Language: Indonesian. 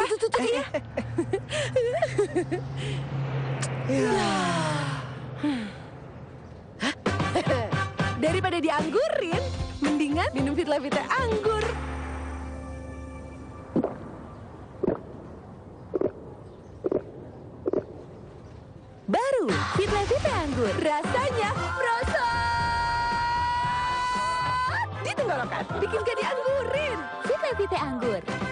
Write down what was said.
tuh dia. Daripada dianggurin, mendingan minum Fitla-Vita anggur. Baru Fitla-Vita anggur, rasanya di tenggorokan, bikin kayak dianggurin. Vita-Vita anggur.